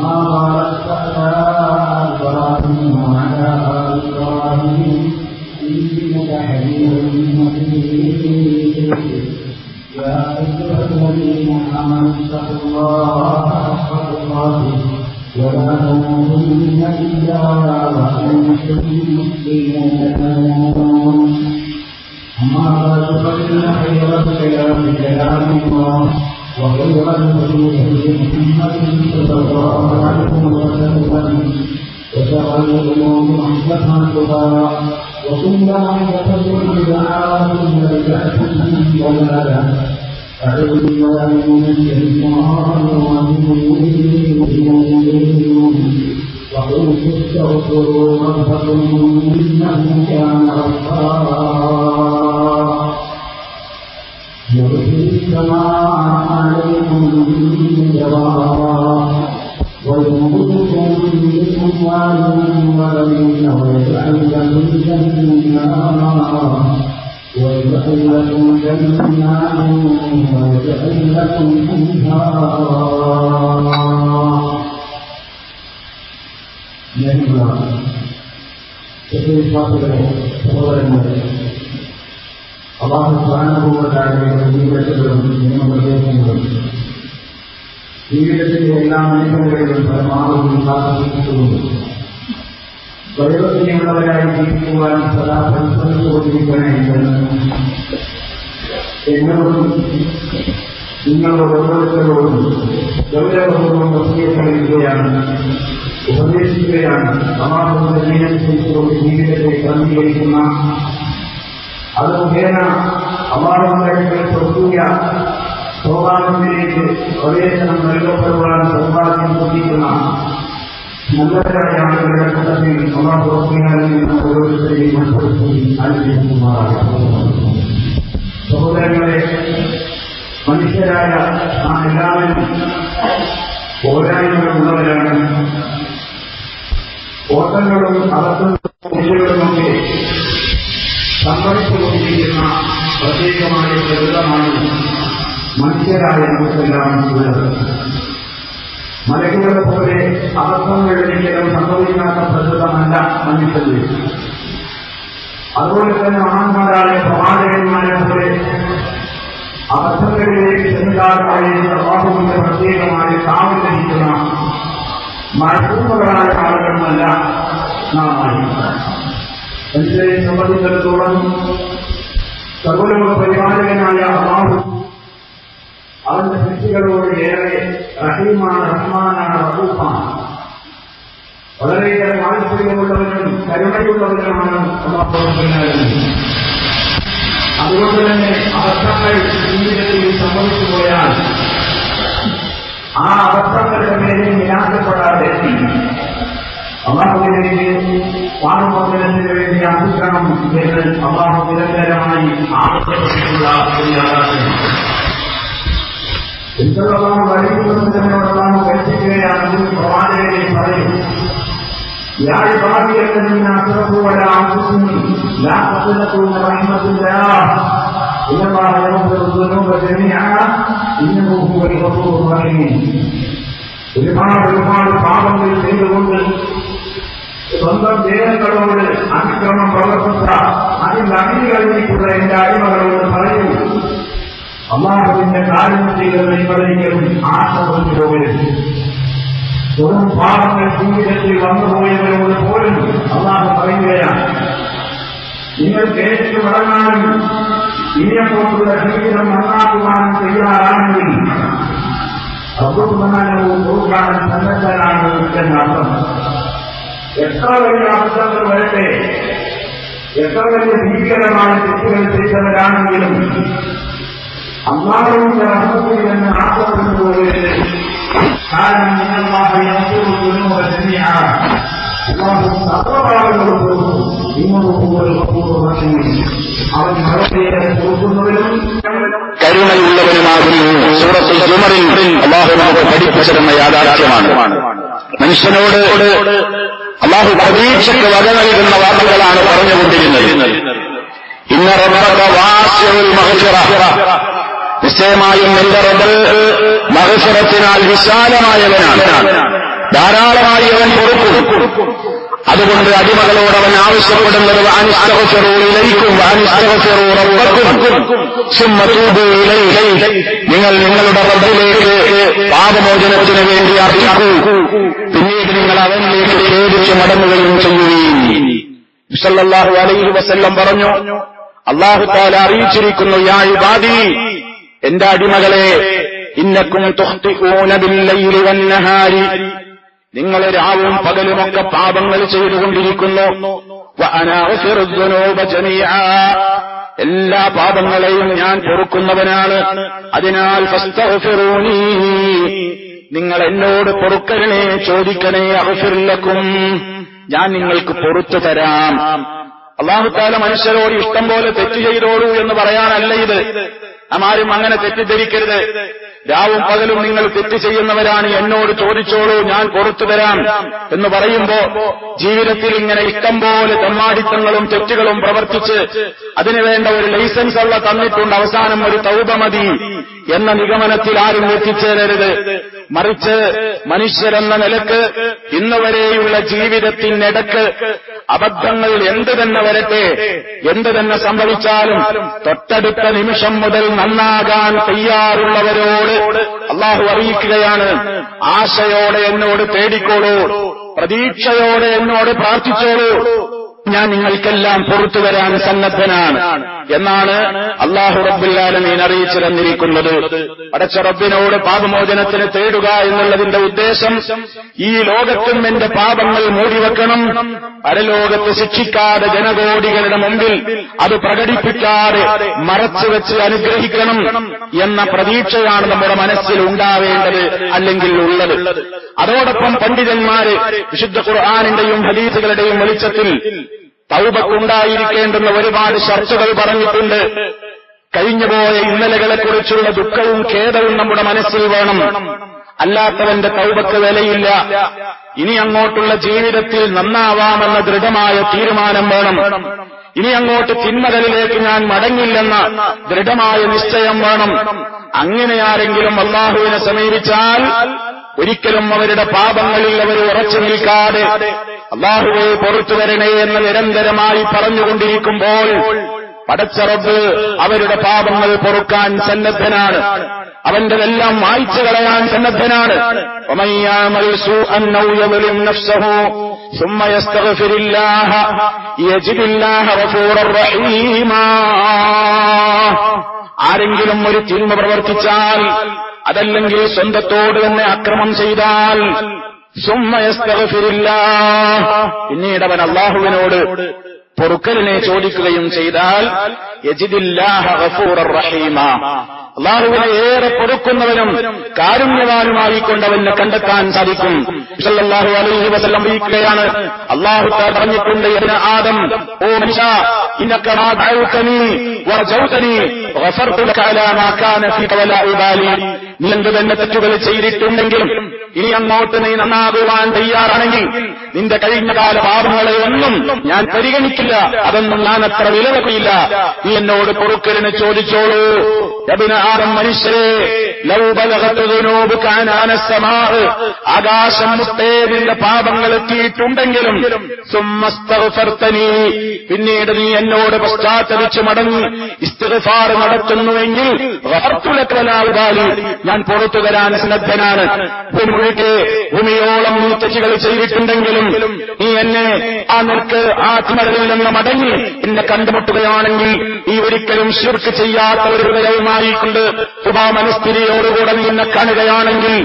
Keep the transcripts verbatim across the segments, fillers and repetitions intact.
كما باركت على إبراهيم وعلى آل إبراهيم إنك حميد مجيد. يا أيها الذين آمنوا اتقوا الله حق تقاته ولا تموتن إلا وأنتم مسلمون. أما بعد فإن خير الكلام كلام الله وخير الهدي هدي محمد صلى الله عليه وسلم وشر الأمور محدثاتها وكل محدثة بدعة وكل بدعة ضلالة. أعوذ بالله من الشيطان الرجيم. وقلت استغفروا ربكم إنه كان غفارا يرسل السماء عليكم مدرارا ويمدكم بأموال وبنين ويجعل لكم جنات ويجعل لكم جنات ويجعل لكم أنهارا. അല്ലാഹു സുബ്ഹാനഹു വ തആലയുടെ ജീവിതത്തിലും നിയമനിർദ്ദേശങ്ങളും ജീവിതത്തിലെ എല്ലാ മേഖലകളിലും പരമാവധി സാധിച്ചുകൊണ്ട് ദൈവത്തിനുള്ളവരായി ജീവിക്കുവാൻ സദാ പരിശ്രമിച്ചുകൊണ്ടിരിക്കണേ എന്ന് എന്നോടും നിങ്ങളോട് ഓരോരുത്തരോടും ഗൗരവപൂർവ്വം വസിയത്ത് ഉപദേശിക്കുകയാണ്. സമാധാനത്തെ നിയന്ത്രിച്ചുകൊണ്ട് ജീവിതത്തെ ക്രമീകരിക്കുന്ന അത് മുഖേന അള്ളാഹുവിന്റെ സ്വർഗീയ സൗഭാഗ്യത്തിലേക്ക് പ്രവേശനം നൽകപ്പെടുവാൻ സൗഭാഗ്യം ലഭിക്കുന്ന നല്ലവരായ ആളുകളുടെ കൂട്ടത്തിൽ അള്ളാഹു നിന്ന് ഓരോരുത്തരെയും അനുഗ്രഹിക്കുമാറാകട്ടെ. സഹോദരങ്ങളെ, മനുഷ്യരായ നാം എല്ലാവരും പോരായ്മകളുള്ളവരാണ്. ഓട്ടങ്ങളും അർത്ഥങ്ങളുമൊക്കെ സംഭവിച്ചുകൊണ്ടിരിക്കുന്ന പ്രത്യേകമായ പ്രകൃതമാണ് മനുഷ്യരായ നമുക്കെല്ലാം ഉള്ളത്. മലകളെ പോലെ അബദ്ധങ്ങൾ ഒരിക്കലും സംഭവിക്കാത്ത പ്രകൃതമല്ല മനുഷ്യരിൽ. അതുപോലെ തന്നെ മഹാന്മാരായ പ്രവാചകന്മാരെ പോലെ അബദ്ധങ്ങളിലേക്ക് ചെന്നുകാരായ അല്ലാഹുവിന്റെ പ്രത്യേകമായ കാവൽ ലഭിക്കുന്ന മഴക്കൂറുകളായ ആളുകളുമല്ല നാം ആയിരിക്കണം. മനുഷ്യരെ സംബന്ധിച്ചിടത്തോളം സർവ്വലോക പരിപാലകനായ അല്ലാഹു അവന്റെ സൃഷ്ടികളോട് ഏറെ റഹീമാണ്, റഹ്മാനാണ്, റഊഫാണ്. വളരെയേറെ വാത്സല്യമുള്ളവരും കരുണയുള്ളവരുമാണ് അല്ലാഹു. അതുകൊണ്ട് തന്നെ അബദ്ധങ്ങൾ ജീവിതത്തിൽ സംഭവിച്ചു പോയാൽ ആ അബദ്ധങ്ങളുടെ പേരിൽ നിരാശപ്പെടാതെ അള്ളാഹുവിലേക്ക് പാപമോചനത്തിന് വേണ്ടി അർപ്പിക്കണം എന്ന് അള്ളാഹു നിരന്തരമായി ആവശ്യപ്പെട്ടിട്ടുള്ള ഒരു യാഥാർത്ഥ്യമാണ്. എന്തെല്ലാം വഴിക്കുന്നതിനോടൊപ്പം കഴിക്കുകയാണെങ്കിൽ പ്രവാചകരെ പറയും, يا عبادي الذين اسرفوا على انفسهم لا تقنطوا من رحمة الله إن الله يغفر الذنوب جميعا إنه هو الغفور الرحيم. ഒരുപാട് ഒരുപാട് പാപങ്ങൾ ചെയ്തുകൊണ്ട് സ്വന്തം ദേഹങ്ങളോട് അതിക്രമം പ്രവർത്തിച്ച അതിൽ അടിഞ്ഞു കഴിഞ്ഞിട്ടുള്ള എന്റെ അടിമകളോട് പറയും, അല്ലാഹുവിന്റെ കാര്യം ചെയ്തത് നിങ്ങളൊരിക്കലും ആശ കൊണ്ടു പോകരുത്. വെറും പാപങ്ങൾ ജീവിതത്തിൽ വന്നുപോയവരോട് പോലും അല്ലാഹു പറയുകയാണ്, നിങ്ങൾക്ക് ഏറ്റു മടങ്ങാനും ഇനിയപ്പോഴുള്ള ജീവിതം നന്നാക്കുവാനും തയ്യാറാണെങ്കിൽ അബ്ദുമാനവും നോക്കാനും സന്നദ്ധനാണ് എന്നർത്ഥം. എത്ര വലിയ അബദ്ധങ്ങൾ വരട്ടെ, എത്ര വലിയ ഭീകരമായ തെറ്റുകൾ ചെയ്തവരാണെങ്കിലും അല്ലാഹുവിന്റെ റഹ്മത്തിൽ നിന്ന് ആശപ്പെടുന്നു പോകരുത്. കാരണം അല്ലാഹു യഗ്ഫിറു ദുനൂബ ജമീഅ, അല്ലാഹു സർവ്വപാപങ്ങളും പൊറുക്കും. ഇന്നഹു ഹുവൽ ഗഫൂറുർ റഹീം, അവൻ വളരെയേറെ പൊറുക്കുന്നവനും കരുണയുള്ളവനുമാകുന്നു. സൂറത്തുൽ സുമറിൽ അല്ലാഹു നമുക്ക് പഠിപ്പിച്ചിരുന്ന യാഥാർത്ഥ്യമാണ്. മനുഷ്യനോട് അല്ലാഹു പ്രതീക്ഷയ്ക്ക് വക നൽകുന്ന വാക്കുകളാണ് പറഞ്ഞുകൊണ്ടിരുന്നത്. ഇന്ന റബ്ബക വാസിഉൽ മഗ്ഫിറ, നിശ്ചയമായും നിന്റെ റബ്ബ് മഗ്ഫിറത്തിനാൽ വിശാലമായവനാണ്. ധാരാളമായി അവൻ പൊറുക്കും. അതുകൊണ്ട് അടിമകളോട് അവൻ ആവശ്യപ്പെടുന്നത് വാനിസ്തഗ്ഫിറൂ ഇലൈക്കും വാനിസ്തഗ്ഫിറൂ റബ്ബക്കും സുമ്മ തൂബൂ ഇലൈഹി, നിങ്ങൾ നിങ്ങളുടെ റബ്ബിലേക്ക് പാപമോചനത്തിന് വേണ്ടി അർപ്പിക്കൂ, പിന്നീട് നിങ്ങൾ അവനിലേക്ക് ഖേദിച്ച് മടങ്ങുകയും ചെയ്യുകയും. സല്ലല്ലാഹു അലൈഹി വസല്ലം പറഞ്ഞു, അല്ലാഹു തആല അറിയിച്ചിരിക്കുന്നു, യാ ഇബാദി, എന്റെ അടിമകളെ, ഇന്നക്കും തുഖ്തിഊന ബില്ലൈലി വന്നഹാരി, നിങ്ങൾ രാവും പകലുമൊക്കെ പാപങ്ങൾ ചെയ്തുകൊണ്ടിരിക്കുന്നു. വഅനാ അഗ്ഫിറു ദുനൂബ ജമീഅ, എല്ലാ പാപങ്ങളെയും ഞാൻ പൊറുക്കുന്നവനാണ്. അതിനാൽ ഫസ്തഗ്ഫിറൂനി, നിങ്ങൾ എന്നോട് പൊറുക്കലിനെ ചോദിക്കണേ. അഗ്ഫിർ ലക്കും, ഞാൻ നിങ്ങൾക്ക് പൊറുത്തു തരാം. അല്ലാഹു തആല മനുഷ്യരോട് ഇഷ്ടം പോലെ തെറ്റ് ചെയ്തോളൂ എന്ന് പറയാനല്ല ഇത്. ആരും അങ്ങനെ തെറ്റിദ്ധരിക്കരുത്. രാവും പകലും നിങ്ങൾ തെറ്റ് ചെയ്യുന്നവരാണ്, എന്നോട് ചോദിച്ചോളൂ, ഞാൻ പൊറുത്തു തരാം എന്ന് പറയുമ്പോ ജീവിതത്തിൽ ഇങ്ങനെ ഇഷ്ടം പോലെ തെമ്മാടിത്തങ്ങളും തെറ്റുകളും പ്രവർത്തിച്ച് അതിനുവേണ്ട ഒരു ലൈസൻസ് ഉള്ള തന്നിട്ടുണ്ട്, അവസാനം ഒരു തൗബ മതി എന്ന നിഗമനത്തിൽ ആരും എത്തിച്ചേരരുത്. മറിച്ച് മനുഷ്യരെന്ന നിലക്ക് ഇന്നുവരെയുള്ള ജീവിതത്തിനിടക്ക് അബദ്ധങ്ങൾ എന്ത് തന്നെ വരട്ടെ, എന്ത് തന്നെ സംഭവിച്ചാലും തൊട്ടടുത്ത നിമിഷം മുതൽ നന്നാകാൻ തയ്യാറുള്ളവരോട് അള്ളാഹു അറിയിക്കുകയാണ്, ആശയോടെ എന്നോട് തേടിക്കോളൂ, പ്രതീക്ഷയോടെ എന്നോട് പ്രാർത്ഥിച്ചോളൂ, ഞാൻ നിങ്ങൾക്കെല്ലാം പുറത്തു വരാൻ സന്നദ്ധനാണ് എന്നാണ് അല്ലാഹു റബ്ബുൽ ആലമീൻ അറിയിച്ചു തന്നിരിക്കുന്നത്. പടച്ച റബ്ബിനോട് പാപമോചനത്തിന് തേടുക എന്നുള്ളതിന്റെ ഉദ്ദേശം ഈ ലോകത്തും എന്റെ പാപങ്ങൾ മൂടിവെക്കണം, പരലോകത്ത് ശിക്ഷിക്കാതെ ജനകോടികളുടെ മുമ്പിൽ അത് പ്രകടിപ്പിക്കാതെ മറച്ചുവെച്ച് അനുഗ്രഹിക്കണം എന്ന പ്രതീക്ഷയാണ് നമ്മുടെ മനസ്സിൽ ഉണ്ടാവേണ്ടത്, അല്ലെങ്കിൽ ഉള്ളത്. അതോടൊപ്പം പണ്ഡിതന്മാര് വിശുദ്ധ ഖുർആനിന്റെയും ഹദീസുകളുടെയും വെളിച്ചത്തിൽ തൗബക്കുണ്ടായിരിക്കേണ്ടുന്ന ഒരുപാട് ചർച്ചകൾ പറഞ്ഞിട്ടുണ്ട്. കഴിഞ്ഞുപോയ ഇന്നലകളെക്കുറിച്ചുള്ള ദുഃഖവും ഖേദവും നമ്മുടെ മനസ്സിൽ വേണം. അല്ലാത്തവന്റെ തൗബക്ക് വിലയില്ല. ഇനി അങ്ങോട്ടുള്ള ജീവിതത്തിൽ നന്നാവാമെന്ന ദൃഢമായ തീരുമാനം വേണം. ഇനി അങ്ങോട്ട് തിന്മകളിലേക്ക് ഞാൻ മടങ്ങില്ലെന്ന ദൃഢമായ നിശ്ചയം വേണം. അങ്ങനെ ആരെങ്കിലും അല്ലാഹുവിനെ സമീപിച്ചാൽ ഒരിക്കലും അവരുടെ പാപങ്ങളിൽ അവർ ഉറച്ചു നിൽക്കാതെ അല്ലാഹുവേ പൊറുത്തു വരണേ എന്ന് നിരന്തരമായി പറഞ്ഞുകൊണ്ടിരിക്കുമ്പോൾ പടച്ച റബ്ബ് അവരുടെ പാപങ്ങൾ പൊറുക്കാൻ സന്നദ്ധനാണ്, അവന്റെതെല്ലാം മായ്ച്ചു കളയാൻ സന്നദ്ധനാണ്. വമൻ യഅമൽ സൂഅൻ ഔ യദ്ലിം നഫ്സഹു ثم يستغفر الله يجد الله غفورا رحيما. ആരെങ്കിലും ഒരു തിന്മ പ്രവർത്തിച്ചാൽ, അതല്ലെങ്കിൽ സ്വന്തത്തോട് തന്നെ അക്രമം ചെയ്താൽ, ثم يستغفر الله, പിന്നീട് അവൻ അല്ലാഹുവിനോട് പൊറുക്കലിനെ ചോദിക്കുകയും ചെയ്താൽ, യജിദില്ലാഹ ഗഫൂറർ റഹീമ, അല്ലാഹുവിനെ ഏറെ പൊറുക്കുന്നവനും കാരുണ്യവാനുമായി കൊണ്ടവനെ കണ്ടെത്താൻ സാധിക്കും. സല്ലല്ലാഹു അലൈഹി വസല്ലം അറിയിക്കുകയാണ്, അല്ലാഹു തആല പറഞ്ഞിട്ടുണ്ട്, യാ ആദം, ഓ മനുഷ്യ, ഇന്നക മാ ദഅൗതനി വറജൗതനി ഗഫർതു ലക അലാ മാ കാന ഫീക വലാ ഉബാലി. നീ എന്ത് തന്നെ തെറ്റുകൾ ചെയ്തിട്ടുണ്ടെങ്കിലും ഇനി അങ്ങോട്ട് നീ നന്നാകുവാൻ തയ്യാറാണെങ്കിൽ നിന്റെ കഴിഞ്ഞകാല പാപങ്ങളെ ഒന്നും ഞാൻ പരിഗണിക്കില്ല, അതൊന്നും ഞാൻ അത്ര വിലവെക്കില്ല. നീ എന്നോട് പൊറുക്കലിനെ ചോദിച്ചോളൂ. യബ്ന ആദം, മനുഷ്യരെ, ലൗ ബലഗത് ദുനൂബുക അനാന സമാ, ആകാശം മുട്ടേ നിന്റെ പാപങ്ങൾ എത്തിയിട്ടുണ്ടെങ്കിലും സുമ്മസ്തഗ്ഫർതനി, പിന്നീട് നീ എന്നോട് പശ്ചാത്തലിച്ച് മടങ്ങി ഇസ്തിഗ്ഫാർ നടത്തുന്നുവെങ്കിൽ ഗഫർതു ലക വലാ ഉബാലി, ഞാൻ പുറത്തു തരാൻ സന്നദ്ധനാണ്. ഭൂമിയോളം നീ തെറ്റുകൾ ചെയ്തിട്ടുണ്ടെങ്കിലും നീ എന്നെ ആ നിൽക്ക് ആ തിന്മകളിൽ നിന്ന് മടങ്ങി എന്നെ കണ്ടുമുട്ടുകയാണെങ്കിൽ നീ ഒരിക്കലും ശിർക്ക് ചെയ്യാത്ത ഒരു ഹൃദയവുമായിക്കൊണ്ട് മനസ്ഥിതിയോടുകൂടെ നീ എന്നെ കാണുകയാണെങ്കിൽ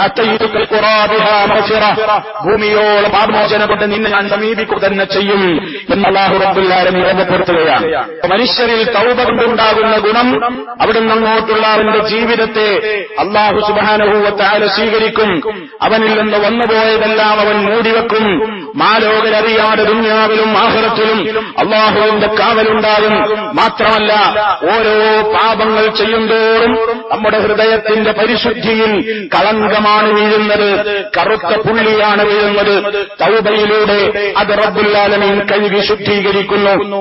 ഭൂമിയോളം പാപമോചനം കൊണ്ട് നിന്നെ ഞാൻ സമീപിക്കുക തന്നെ ചെയ്യും എന്ന് അല്ലാഹു റബ്ബുൽ ആലമീൻ ഓർമ്മപ്പെടുത്തുകയാണ്. മനുഷ്യരിൽ തൗബ കൊണ്ടുണ്ടാകുന്ന ഗുണം അവിടുന്ന് അങ്ങോട്ടുള്ള അവന്റെ ജീവിതത്തെ അല്ലാഹു സുബ്ഹാനഹു വ തആല സ്വീകരിക്കും. അവനിൽ നിന്ന് വന്നുപോയതെല്ലാം അവൻ മൂടിവെക്കും. മാലോകരറിയാതെ ദുനിയാവിലും ആഖിറത്തിലും അല്ലാഹുവിന്റെ കാവലുണ്ടാകും. മാത്രമല്ല, ഓരോ പാപങ്ങൾ ചെയ്യുന്തോറും നമ്മുടെ ഹൃദയത്തിന്റെ പരിശുദ്ധിയിൽ കളങ്കമാണ് വീഴുന്നത്, കറുത്ത പുള്ളിയാണ് വീഴുന്നത്. തൗബയിലൂടെ അത് റബ്ബുൽ ആലമീൻ കഴുകി ശുദ്ധീകരിക്കുന്നു.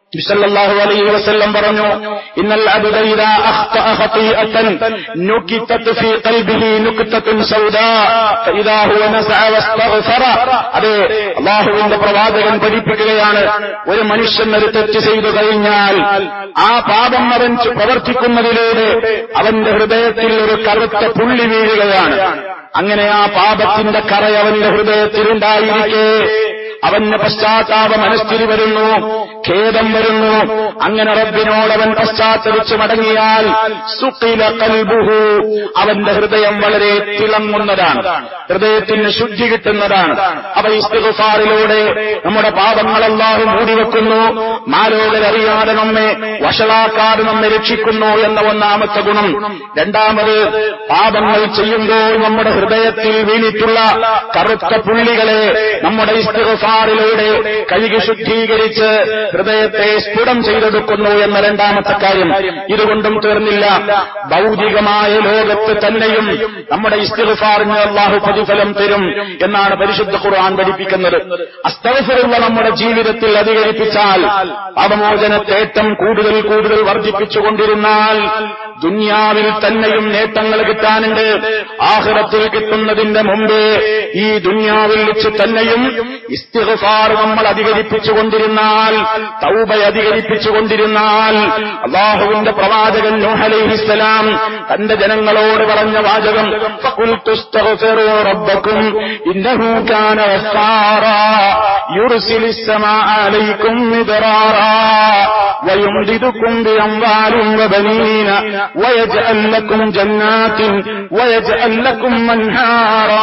സല്ലല്ലാഹു അലൈഹി വസല്ലം പറഞ്ഞു, ഇന്നൽ അബ്ദ ഇദാ അഖ്തഅ ഖതീഅതൻ നുകിതത് ഫീ ഖൽബിഹി നുക്തത്തുൻ സൗദാ ഫഇദാ ഹുവ നസഅ വസ്തഗ്ഫറ. അത് അല്ലാഹുവിന്റെ പ്രവാചകൻ പഠിപ്പിക്കുകയാണ്, ഒരു മനുഷ്യൻ ഒരു തെറ്റ് ചെയ്തു കഴിഞ്ഞാൽ ആ പാപം അവൻ പ്രവർത്തിക്കുന്നതിലൂടെ അവന്റെ ഹൃദയത്തിൽ ഒരു കറുത്ത പുള്ളി വീഴുകയാണ്. അങ്ങനെ ആ പാപത്തിന്റെ കറ അവന്റെ ഹൃദയത്തിലുണ്ടായിരിക്കെ അവന് പശ്ചാത്താപ മനസ്ഥിതി വരുന്നു, ഖേദം വരുന്നു. അങ്ങനെ റബ്ബിനോട് അവൻ പശ്ചാത്തപിച്ച് മടങ്ങിയാൽ സുഖില ഖൽബുഹു, അവന്റെ ഹൃദയം വളരെ തിളങ്ങുന്നതാണ്, ഹൃദയത്തിന് ശുദ്ധി കിട്ടുന്നതാണ്. അവ ഇസ്തിഗ്ഫാറിലൂടെ നമ്മുടെ പാപങ്ങൾ അല്ലാഹു മൂടിവെക്കുന്നു, മാലോകരറിയാതെ നമ്മെ വഷളാക്കാതെ നമ്മെ രക്ഷിക്കുന്നു എന്ന ഒന്നാമത്തെ ഗുണം. രണ്ടാമത്, പാപങ്ങൾ ചെയ്യുമ്പോൾ നമ്മുടെ ഹൃദയത്തിൽ വീണിട്ടുള്ള കറുത്ത പുള്ളികളെ നമ്മുടെ ഇസ്തിഗ്ഫാറിലൂടെ കഴുകി ശുദ്ധീകരിച്ച് ഹൃദയത്തെ സ്ഫുടം ചെയ്തെടുക്കുന്നു എന്ന രണ്ടാമത്തെ കാര്യം. ഇതുകൊണ്ടും തീർന്നില്ല, ഭൗതികമായ ലോകത്ത് തന്നെയും നമ്മുടെ ഇസ്തിഗ്ഫാറിന് അല്ലാഹു പ്രതിഫലം തരും എന്നാണ് പരിശുദ്ധ ഖുർആൻ പഠിപ്പിക്കുന്നത്. അസ്തഗ്ഫിറുള്ള നമ്മുടെ ജീവിതത്തിൽ അധികരിപ്പിച്ചാൽ, പാപമോചനത്തേട്ടം കൂടുതൽ കൂടുതൽ വർദ്ധിപ്പിച്ചുകൊണ്ടിരുന്നാൽ ദുനിയാവിൽ തന്നെയും നേട്ടങ്ങൾ കിട്ടാനുണ്ട്. ആഖിറത്തിൽ കിട്ടുന്നതിന്റെ മുമ്പേ ഈ ദുനിയാവിൽ വെച്ച് തന്നെയും ഇസ്തിഗ്ഫാർ നമ്മൾ അധികരിപ്പിച്ചുകൊണ്ടിരുന്നാൽ, തൗബ അധികരിപ്പിച്ചുകൊണ്ടിരുന്നാൽ, അല്ലാഹുവിന്റെ പ്രവാചകൻ നൂഹ് അലൈഹിസ്സലാം തന്റെ ജനങ്ങളോട് പറഞ്ഞ വാചകം, ഫഖുൽതു ഇസ്തഗ്ഫിറൂ റബ്ബക്കും ഇന്നഹു കാന ഗഫാറാ യുർസിലിസ് സമാഅ അലൈക്കും മിദ്റാറാ വയുംദിദുക്കും ബിഅംവാലിൻ വബനീന വയജ്അൽ ലക്കും ജന്നാത്തിൻ വയജ്അൽ ലക്കും അൻഹാറാ.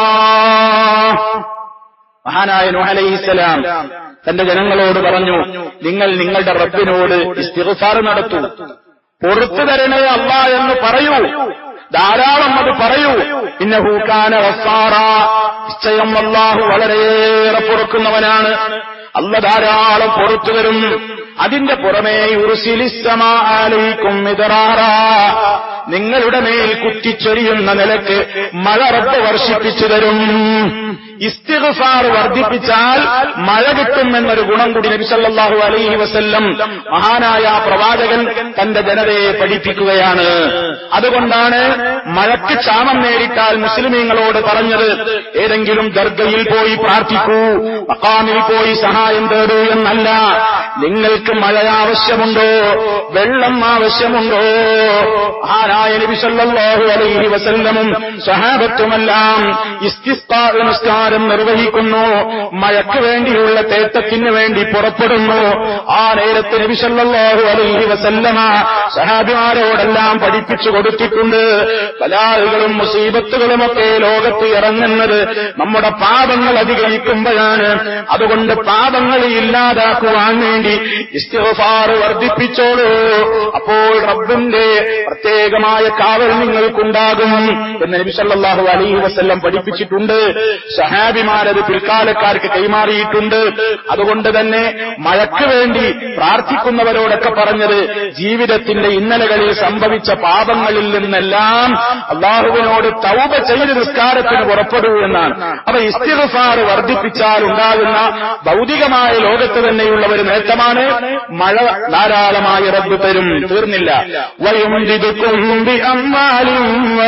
മഹാനായ നൂഹ് അലൈഹിസ്സലാം തന്റെ ജനങ്ങളോട് പറഞ്ഞു, നിങ്ങൾ നിങ്ങളുടെ റബ്ബിനോട് ഇസ്തിഗ്ഫാർ നടത്തൂ, പൊറുത്തു തരണേ അല്ലാ എന്ന് പറയൂ, ധാരാളം അത് പറയൂ. ഇന്നഹു കാന ഗഫാറാ, നിശ്ചയം അല്ലാഹു വളരെയേറെ പൊറുക്കുന്നവനാണ്, അല്ല ധാരാളം പൊറുത്തു തരും. അതിന്റെ പുറമേ യുർസിലിസ് സമാഅ അലൈക്കും മിദ്റാറാ, നിങ്ങളുടെ മേൽ കുത്തിച്ചൊരിയുന്ന നിലക്ക് മഴ റബ്ബ് വർഷിപ്പിച്ചു തരും. ഇസ്തിഗ്ഫാർ വർദ്ധിപ്പിച്ചാൽ മഴ കിട്ടുമെന്നൊരു ഗുണം കൂടി നബി സല്ലല്ലാഹു അലൈഹി വസല്ലം മഹാനായ പ്രവാചകൻ തന്റെ ജനതയെ പഠിപ്പിക്കുകയാണ്. അതുകൊണ്ടാണ് മഴയ്ക്ക് ക്ഷാമം നേരിട്ടാൽ മുസ്ലിമീങ്ങളോട് പറഞ്ഞത്, ഏതെങ്കിലും ദർഗയിൽ പോയി പ്രാർത്ഥിക്കൂ, മഖാമിൽ പോയി സഹായം തേടൂ എന്നല്ല. നിങ്ങൾക്ക് മഴ ആവശ്യമുണ്ടോ, വെള്ളം ആവശ്യമുണ്ടോ, മഹാനായ നബി സല്ലല്ലാഹു അലൈഹി വസല്ലമും സഹാബത്തുമെല്ലാം ഇസ്തിസ്ഖാ നമസ്കാരം നിർവഹിക്കുന്നു, മഴയ്ക്ക് വേണ്ടിയുള്ള തേട്ടത്തിന് വേണ്ടി പുറപ്പെടുന്നു. ആ നേരത്തെ നബി സല്ലല്ലാഹു അലൈഹി വസല്ലമ സഹാബിമാരോടെല്ലാം പഠിപ്പിച്ചു കൊടുത്തിട്ടുണ്ട്, ബലാലുകളും മുസീബത്തുകളുമൊക്കെ ലോകത്ത് ഇറങ്ങുന്നത് നമ്മുടെ പാപങ്ങൾ അധികരിക്കുമ്പോഴാണ്. അതുകൊണ്ട് പാപങ്ങളെ ഇല്ലാതാക്കുവാൻ വേണ്ടി ഇസ്തിഗ്ഫാർ വർദ്ധിപ്പിച്ചോളൂ, അപ്പോൾ റബ്ബിന്റെ പ്രത്യേകമായ കാവൽ നിങ്ങൾക്കുണ്ടാകും എന്ന് നബി സല്ലല്ലാഹു അലൈഹി വസല്ലം പഠിപ്പിച്ചിട്ടുണ്ട്. സഹാബിമാരത് പിൽക്കാലക്കാർക്ക് കൈമാറിയിട്ടുണ്ട്. അതുകൊണ്ട് തന്നെ മഴയ്ക്ക് വേണ്ടി പ്രാർത്ഥിക്കുന്നവരോടൊക്കെ പറഞ്ഞത്, ജീവിതത്തിന്റെ ഇന്നലകളിൽ സംഭവിച്ച പാപങ്ങളിൽ നിന്നെല്ലാം അല്ലാഹുവിനോട് തൗബ ചെയ്ത് നിസ്കാരത്തിന് പുറപ്പെടൂ എന്നാണ്. അപ്പൊ ഇസ്തിഗ്ഫാർ വർദ്ധിപ്പിച്ചാൽ ഉണ്ടാകുന്ന ഭൗതികമായ ലോകത്ത് തന്നെയുള്ള ഒരു നേട്ടമാണ്, മഴ ധാരാളമായി റബ്ബ് തരും. തീർന്നില്ല, വയുംദിദുക്കും ബിഅംവാലിൻ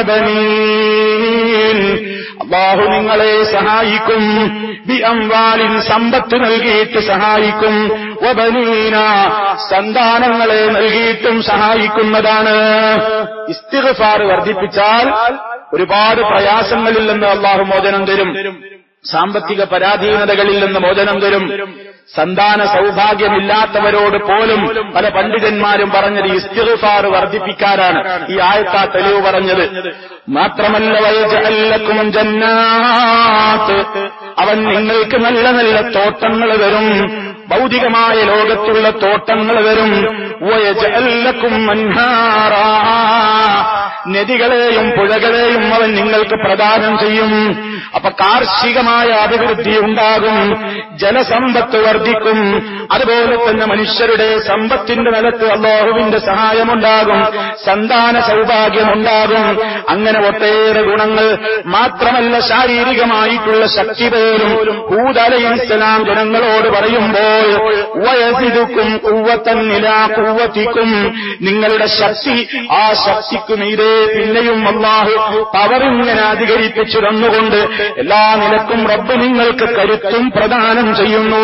വബനീൻ, അല്ലാഹു നിങ്ങളെ സഹായിക്കും, ബിഅംവാലിൻ സമ്പത്ത് നൽകിയിട്ട് സഹായിക്കും, വബനീന സന്താനങ്ങളെ നൽകിയിട്ടും സഹായിക്കുന്നതാണ്. ഇസ്തിഗ്ഫാർ വർദ്ധിപ്പിച്ചാൽ ഒരുപാട് പ്രയാസങ്ങളിൽ നിന്ന് അല്ലാഹു മോചനം തരും, സാമ്പത്തിക പരാധീനതകളിൽ നിന്ന് മോചനം തരും. സന്താന സൗഭാഗ്യമില്ലാത്തവരോട് പോലും പല പണ്ഡിതന്മാരും പറഞ്ഞത് ഇസ്തിഗ്ഫാർ വർദ്ധിപ്പിക്കാനാണ്. ഈ ആയത്താ തെളിവ് പറഞ്ഞത്. മാത്രമല്ല, വയജ്അൽ ലക്കും ജന്നാത്ത്, അവൻ നിങ്ങൾക്ക് നല്ല നല്ല തോട്ടങ്ങൾ തരും, ഭൗതികമായ ലോകത്തുള്ള തോട്ടങ്ങൾ തരും. വയജ്അൽ ലക്കും അൻഹാറാ, നദികളെയും പുഴകളെയും അവൻ നിങ്ങൾക്ക് പ്രദാനം ചെയ്യും. അപ്പൊ കാർഷികമായ അഭിവൃദ്ധി ഉണ്ടാകും, ജലസമ്പത്ത് വർദ്ധിക്കും. അതുപോലെ തന്നെ മനുഷ്യരുടെ സമ്പത്തിന്റെ നിലത്ത് അല്ലാഹുവിന്റെ സഹായമുണ്ടാകും, സന്താന സൗഭാഗ്യമുണ്ടാകും. അങ്ങനെ ഒട്ടേറെ ഗുണങ്ങൾ. മാത്രമല്ല ശാരീരികമായിട്ടുള്ള ശക്തി പോലും ഹൂദ് അലൈഹിസ്സലാം ജനങ്ങളോട് പറയുമ്പോൾ വയസിദുക്കും ഖുവ്വതൻ ഇലാ ഖുവ്വതിക്കും, നിങ്ങളുടെ ശക്തി ആ ശക്തിക്കും ഇതേ പിന്നെയും അല്ലാഹു പവറിങ്ങനെ അധികരിപ്പിച്ചു തന്നുകൊണ്ട് എല്ലാ നിലക്കും റബ്ബ് നിങ്ങൾക്ക് കരുത്തും പ്രദാനം ചെയ്യുന്നു.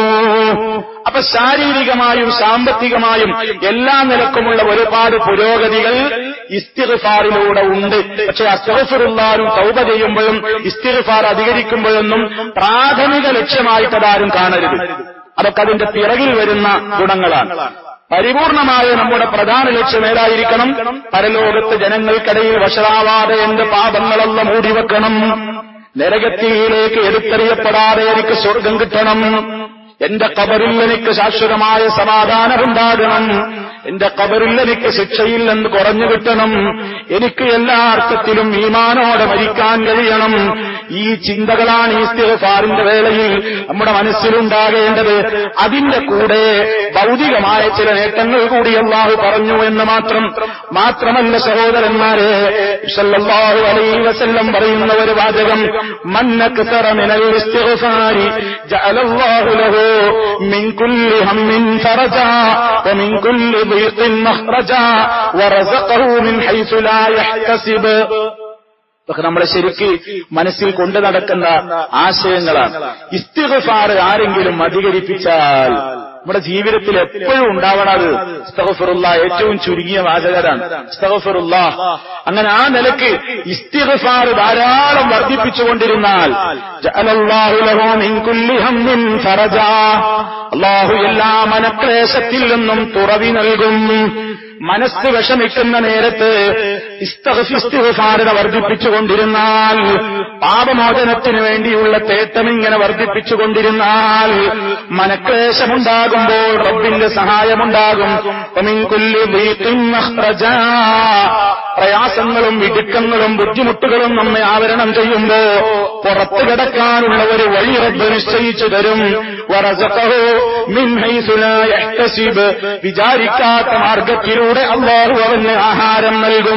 അപ്പൊ ശാരീരികമായും സാമ്പത്തികമായും എല്ലാ നിലക്കുമുള്ള ഒരുപാട് പുരോഗതികൾ ഇസ്തിഗ്ഫാറിലൂടെ ഉണ്ട്. പക്ഷെ അസ്തഗ്ഫിറുല്ലാഹും തൗബ ചെയ്യുമ്പോഴും ഇസ്തിഗ്ഫാർ അധികരിക്കുമ്പോഴൊന്നും പ്രാഥമിക ലക്ഷ്യമായിട്ടതാരും കാണരുത്. അതൊക്കെ അതിന്റെ പിറകിൽ വരുന്ന ഗുണങ്ങളാണ്. പരിപൂർണമായ നമ്മുടെ പ്രധാന ലക്ഷ്യം ഏതായിരിക്കണം? പരലോകത്ത് ജനങ്ങൾക്കിടയിൽ വഷളാവാതെ എന്റെ പാപങ്ങളെല്ലാം മൂടിവെക്കണം, നരകത്തിലേക്ക് എടുത്തെറിയപ്പെടാതെ എനിക്ക് സ്വർഗം കിട്ടണം, എന്റെ ഖബറിൽ എനിക്ക് ശാശ്വതമായ സമാധാനമുണ്ടാകണം, എന്റെ ഖബറിൽ എനിക്ക് ശിക്ഷയില്ലെന്ന് കുറഞ്ഞു കിട്ടണം, എനിക്ക് എല്ലാ അർത്ഥത്തിലും ഈമാനോടെ മരിക്കാൻ കഴിയണം. ഈ ചിന്തകളാണ് ഈ ഇസ്തിഗ്ഫാറിന്റെ വേളയിൽ നമ്മുടെ മനസ്സിലുണ്ടാകേണ്ടത്. അതിന്റെ കൂടെ ഭൗതികമായ ചില നേട്ടങ്ങൾ കൂടി അല്ലാഹു പറഞ്ഞു എന്ന് മാത്രം. മാത്രമല്ല സഹോദരന്മാരെ, സല്ലല്ലാഹു അലൈഹി വസല്ലം പറയുന്ന ഒരു വാചകം, മൻ അക്സറ മിനൽ ഇസ്തിഗ്ഫാരി ജഅലല്ലാഹു ലഹു മിൻ കുല്ലി ഹമ്മിൻ ഫറജാ വമിൻ കുല്ലി ളിഖിൻ മഖ്റജാ വറസഖഹു മിൻ ഹൈസു ലാ യഹ്തസിബ്. ഇതൊക്കെ നമ്മളെ ശരിക്ക് മനസ്സിൽ കൊണ്ടു നടക്കുന്ന ആശയങ്ങളാണ്. ഇസ്തിഗ്ഫാർ ആരെങ്കിലും അധികരിപ്പിച്ചാൽ നമ്മുടെ ജീവിതത്തിൽ എപ്പോഴും ഉണ്ടാവണത് അസ്തഗ്ഫിറുല്ലാഹ് ഏറ്റവും ചുരുങ്ങിയ വാചകരാണ്. അസ്തഗ്ഫിറുല്ലാഹ്. അങ്ങനെ ആ നിലക്ക് ഇസ്തിഗ്ഫാർ ധാരാളം വർദ്ധിപ്പിച്ചുകൊണ്ടിരുന്നാൽ ജഅലല്ലാഹു ലഹു മിൻ കുല്ലി ഹമ്മിൻ ഫറജാ, അല്ലാഹു എല്ലാ മനക്ലേശത്തിൽ നിന്നും തുറവി നൽകും. മനസ്സ് വിഷമിക്കുന്ന നേരത്ത് ഇസ്തിഗ്ഫാറിനെ വർദ്ധിപ്പിച്ചുകൊണ്ടിരുന്നാൽ, പാപമോചനത്തിന് വേണ്ടിയുള്ള തേട്ടം ഇങ്ങനെ വർദ്ധിപ്പിച്ചുകൊണ്ടിരുന്നാൽ, മനക്ലേശമുണ്ടാകുമ്പോൾ റബ്ബിന്റെ സഹായമുണ്ടാകും. വമിൻ കുല്ലി ളീഖിൻ മഖ്റജാ, പ്രയാസങ്ങളും ഇടുക്കങ്ങളും ബുദ്ധിമുട്ടുകളും നമ്മെ ആവരണം ചെയ്യുമ്പോ പുറത്തു കിടക്കാനുള്ള ഒരു വഴി റബ്ബ് നിശ്ചയിച്ചു തരും. വറസഖഹു മിൻ ഹൈസു ലാ യഹ്തസിബ്, വിചാരിക്കാത്ത മാർഗത്തിലൂടെ അല്ലാഹു അവന് ആഹാരം നൽകും.